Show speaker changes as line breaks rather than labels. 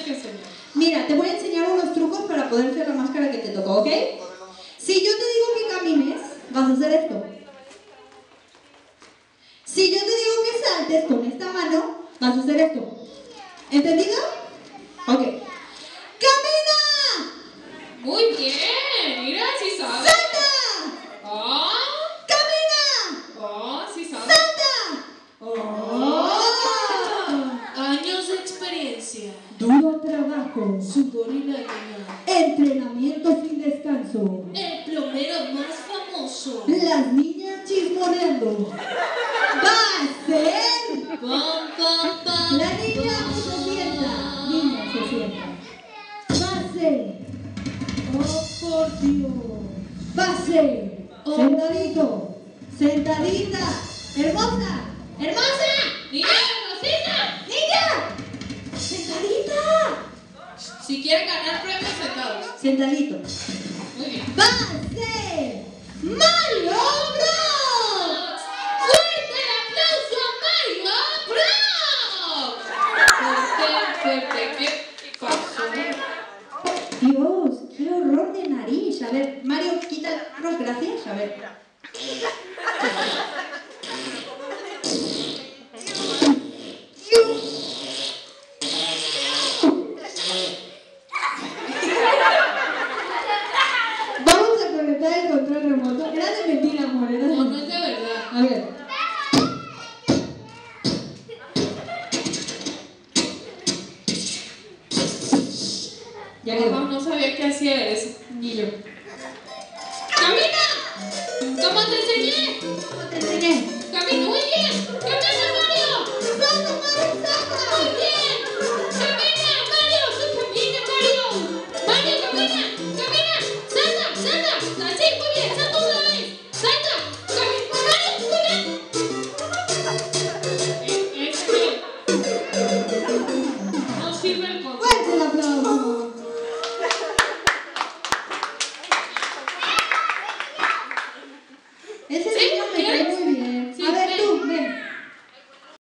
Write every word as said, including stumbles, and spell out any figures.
que enseñar?
Mira, te voy a enseñar unos trucos para poder hacer la máscara que te tocó, ¿ok? Si yo te digo que camines, vas a hacer esto. Si yo te digo que saltes con esta mano, vas a hacer esto. ¿Entendido? Ok. ¡Camina!
Muy bien, mira, sí sabes.
¡Salta!
¡Ah!
¡Camina!
¡Ah, sí sabes!
¡Salta! ¡Oh!
Años de experiencia.
Duro trabajo.
Sudor y lágrimas.
Entrenamiento sin descanso.
El plomero más famoso.
Las niñas chismoneando. ¡Va a ser!
Pam, pam, pam,
La niña
pam,
se sienta. Niña se sienta. Pase. Oh, por Dios. Pase.
Oh.
Sentadito. Sentadita. Hermosa. Hermosa.
¡Niña, Rosita!
Niña. Sentadita.
Si quieren ganar premios, sentados.
Sentadito.
Muy bien.
Pase. Mario Bros.
¡Fuerte el aplauso a Mario Bros! Fuerte, fuerte. ¿Qué pasó?
Dios, qué horror de nariz. A ver, Mario, quita el horror, gracias. A ver. Vamos a conectar el control remoto. Era de mentira, amor. Era de
No, no
mentira.
es de verdad.
A ver. Ya
Mamá,
quedó.
no sabía que hacía eso.
Ni yo.
¡Camina! ¿Cómo te enseñé?
¿Cómo te enseñé?
¡Camina muy bien! ¡Camina más!